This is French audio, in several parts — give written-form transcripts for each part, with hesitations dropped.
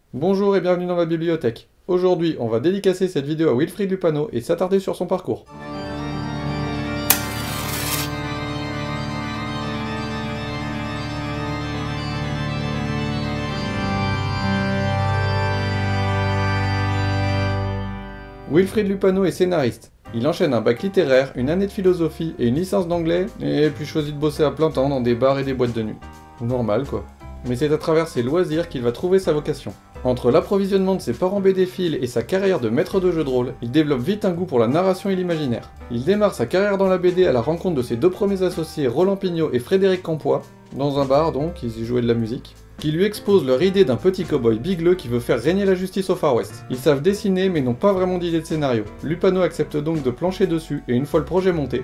Bonjour et bienvenue dans ma bibliothèque. Aujourd'hui, on va dédicacer cette vidéo à Wilfried Lupano et s'attarder sur son parcours. Wilfried Lupano est scénariste. Il enchaîne un bac littéraire, une année de philosophie et une licence d'anglais, et puis choisit de bosser à plein temps dans des bars et des boîtes de nuit. Normal quoi. Mais c'est à travers ses loisirs qu'il va trouver sa vocation. Entre l'approvisionnement de ses parents bédéphiles et sa carrière de maître de jeu de rôle, il développe vite un goût pour la narration et l'imaginaire. Il démarre sa carrière dans la BD à la rencontre de ses deux premiers associés Roland Pignot et Frédéric Campois, dans un bar donc, ils y jouaient de la musique, qui lui exposent leur idée d'un petit cow-boy bigleux qui veut faire régner la justice au Far West. Ils savent dessiner mais n'ont pas vraiment d'idée de scénario. Lupano accepte donc de plancher dessus et une fois le projet monté,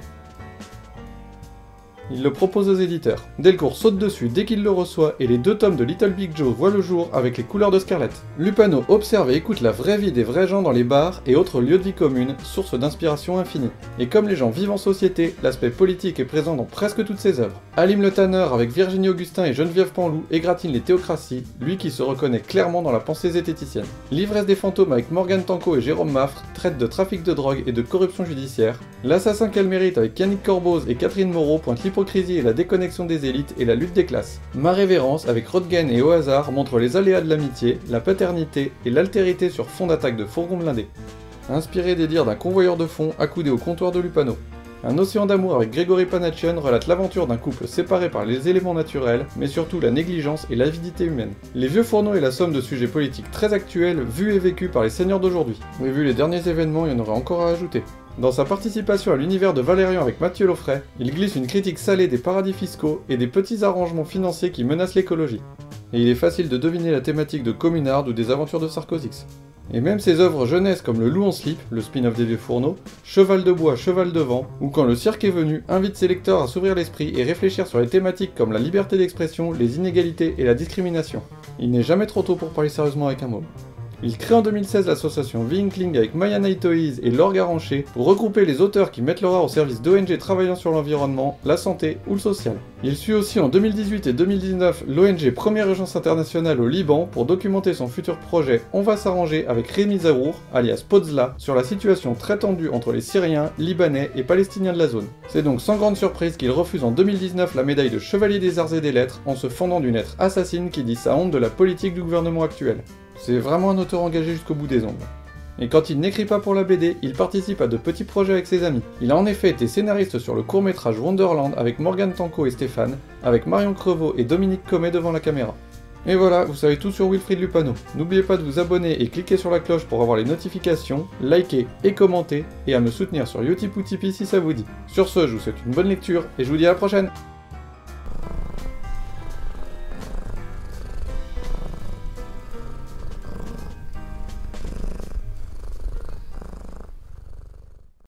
il le propose aux éditeurs. Delcourt saute dessus dès qu'il le reçoit et les deux tomes de Little Big Joe voient le jour avec les couleurs de Scarlett. Lupano observe et écoute la vraie vie des vrais gens dans les bars et autres lieux de vie communes, source d'inspiration infinie. Et comme les gens vivent en société, l'aspect politique est présent dans presque toutes ses œuvres. Halim le Tanner avec Virginie Augustin et Geneviève Panlou égratigne les théocraties, lui qui se reconnaît clairement dans la pensée zététicienne. L'ivresse des fantômes avec Morgane Tanco et Jérôme Maffre traite de trafic de drogue et de corruption judiciaire. L'assassin qu'elle mérite avec Yannick Corboz et Catherine Moreau pointe l'hypocrisie et la déconnexion des élites et la lutte des classes. Ma révérence avec Rodgen et Au hasard montre les aléas de l'amitié, la paternité et l'altérité sur fond d'attaque de fourgons blindés. Inspiré des dires d'un convoyeur de fonds accoudé au comptoir de Lupano. Un océan d'amour avec Grégory Panachian relate l'aventure d'un couple séparé par les éléments naturels, mais surtout la négligence et l'avidité humaine. Les vieux fourneaux est la somme de sujets politiques très actuels, vus et vécus par les seigneurs d'aujourd'hui. Mais vu les derniers événements, il y en aurait encore à ajouter. Dans sa participation à l'univers de Valérian avec Mathieu Loffray, il glisse une critique salée des paradis fiscaux et des petits arrangements financiers qui menacent l'écologie. Et il est facile de deviner la thématique de Communard ou des aventures de Sarkozix. Et même ses œuvres jeunesse comme Le Loup en slip, le spin-off des vieux fourneaux, Cheval de bois, cheval de vent, ou Quand le cirque est venu, invite ses lecteurs à s'ouvrir l'esprit et réfléchir sur les thématiques comme la liberté d'expression, les inégalités et la discrimination. Il n'est jamais trop tôt pour parler sérieusement avec un môme. Il crée en 2016 l'association V-Inkling avec Maya Naitoïs et Laure Garancher pour regrouper les auteurs qui mettent leur art au service d'ONG travaillant sur l'environnement, la santé ou le social. Il suit aussi en 2018 et 2019 l'ONG Première Urgence Internationale au Liban pour documenter son futur projet On va s'arranger avec Rémi Zarour, alias Podzla, sur la situation très tendue entre les Syriens, Libanais et Palestiniens de la zone. C'est donc sans grande surprise qu'il refuse en 2019 la médaille de Chevalier des Arts et des Lettres en se fendant d'une lettre assassine qui dit sa honte de la politique du gouvernement actuel. C'est vraiment un auteur engagé jusqu'au bout des ongles. Et quand il n'écrit pas pour la BD, il participe à de petits projets avec ses amis. Il a en effet été scénariste sur le court-métrage Wonderland avec Morgane Tanco et Stéphane, avec Marion Crevaux et Dominique Comet devant la caméra. Et voilà, vous savez tout sur Wilfried Lupano. N'oubliez pas de vous abonner et cliquer sur la cloche pour avoir les notifications, liker et commenter, et à me soutenir sur Utip ou Tipeee si ça vous dit. Sur ce, je vous souhaite une bonne lecture, et je vous dis à la prochaine!